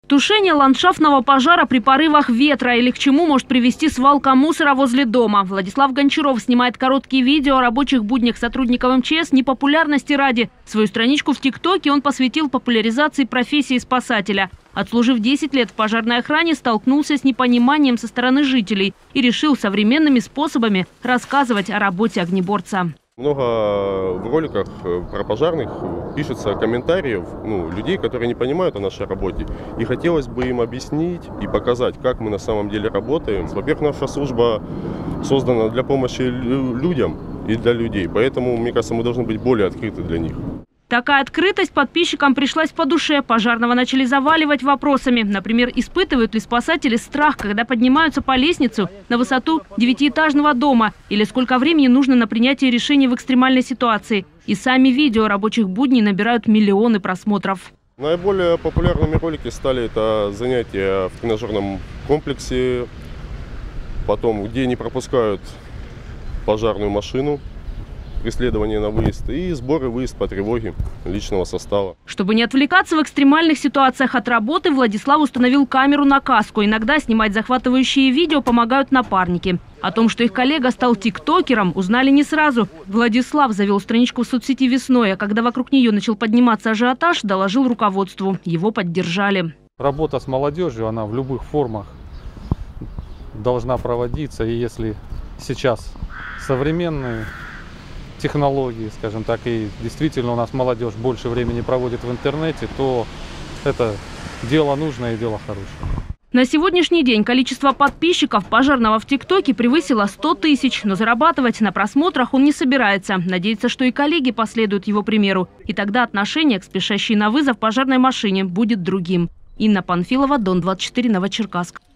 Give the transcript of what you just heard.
Тушение ландшафтного пожара при порывах ветра или к чему может привести свалка мусора возле дома. Владислав Гончаров снимает короткие видео о рабочих буднях сотрудников МЧС не популярности ради. Свою страничку в ТикТоке он посвятил популяризации профессии спасателя. Отслужив 10 лет в пожарной охране, столкнулся с непониманием со стороны жителей и решил современными способами рассказывать о работе огнеборца. Много в роликах про пожарных пишется комментариев людей, которые не понимают о нашей работе. И хотелось бы им объяснить и показать, как мы на самом деле работаем. Во-первых, наша служба создана для помощи людям и для людей. Поэтому, мне кажется, мы должны быть более открыты для них. Такая открытость подписчикам пришлась по душе. Пожарного начали заваливать вопросами. Например, испытывают ли спасатели страх, когда поднимаются по лестнице на высоту 9-этажного дома? Или сколько времени нужно на принятие решений в экстремальной ситуации? И сами видео рабочих будней набирают миллионы просмотров. Наиболее популярными ролики стали это занятия в тренажерном комплексе, потом где не пропускают пожарную машину, преследование на выезд и сборы выезд по тревоге личного состава. Чтобы не отвлекаться в экстремальных ситуациях от работы, Владислав установил камеру на каску. Иногда снимать захватывающие видео помогают напарники. О том, что их коллега стал тиктокером, узнали не сразу. Владислав завел страничку в соцсети весной, а когда вокруг нее начал подниматься ажиотаж, доложил руководству. Его поддержали. Работа с молодежью, она в любых формах должна проводиться. И если сейчас современные технологии, скажем так, и действительно у нас молодежь больше времени проводит в интернете, то это дело нужное и дело хорошее. На сегодняшний день количество подписчиков пожарного в ТикТоке превысило 100 тысяч, но зарабатывать на просмотрах он не собирается. Надеется, что и коллеги последуют его примеру. И тогда отношение к спешащей на вызов пожарной машине будет другим. Инна Панфилова, Дон 24, Новочеркасск.